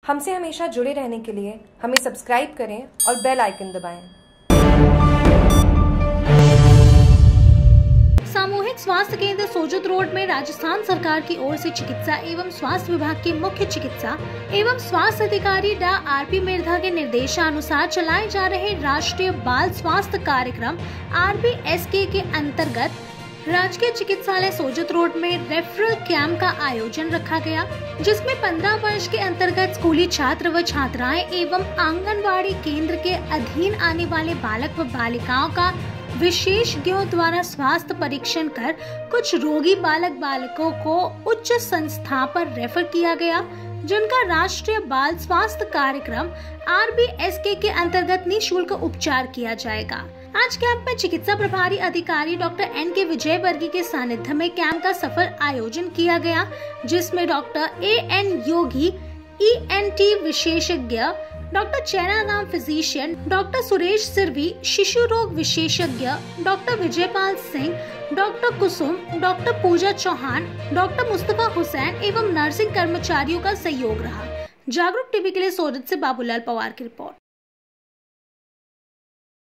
हमसे हमेशा जुड़े रहने के लिए हमें सब्सक्राइब करें और बेल आइकन दबाएं। सामूहिक स्वास्थ्य केंद्र सोजत रोड में राजस्थान सरकार की ओर से चिकित्सा एवं स्वास्थ्य विभाग के मुख्य चिकित्सा एवं स्वास्थ्य अधिकारी डॉ आरपी मिर्धा के निर्देशानुसार चलाए जा रहे राष्ट्रीय बाल स्वास्थ्य कार्यक्रम RBSK के अंतर्गत राजकीय चिकित्सालय सोजत रोड में रेफरल कैंप का आयोजन रखा गया, जिसमें 15 वर्ष के अंतर्गत स्कूली छात्र व छात्राएं एवं आंगनबाड़ी केंद्र के अधीन आने वाले बालक व बालिकाओं का विशेषज्ञों द्वारा स्वास्थ्य परीक्षण कर कुछ रोगी बालक बालिकों को उच्च संस्था पर रेफर किया गया, जिनका राष्ट्रीय बाल स्वास्थ्य कार्यक्रम RBSK के अंतर्गत निःशुल्क उपचार किया जाएगा। आज कैंप में चिकित्सा प्रभारी अधिकारी डॉक्टर NK विजयवर्गीय के सानिध्य में कैंप का सफल आयोजन किया गया, जिसमें डॉक्टर AN योगी ENT विशेषज्ञ, डॉक्टर चैना नाम फिजिशियन, डॉक्टर सुरेश सिरवी शिशु रोग विशेषज्ञ, doctor Vijaypal Singh, doctor Kusum, doctor Pooja Chauhan, doctor Mustafa Hussain एवं नर्सिंग कर्मचारियों का सहयोग रहा। जागरूक टीवी के लिए सोजत से बाबूलाल पवार की रिपोर्ट।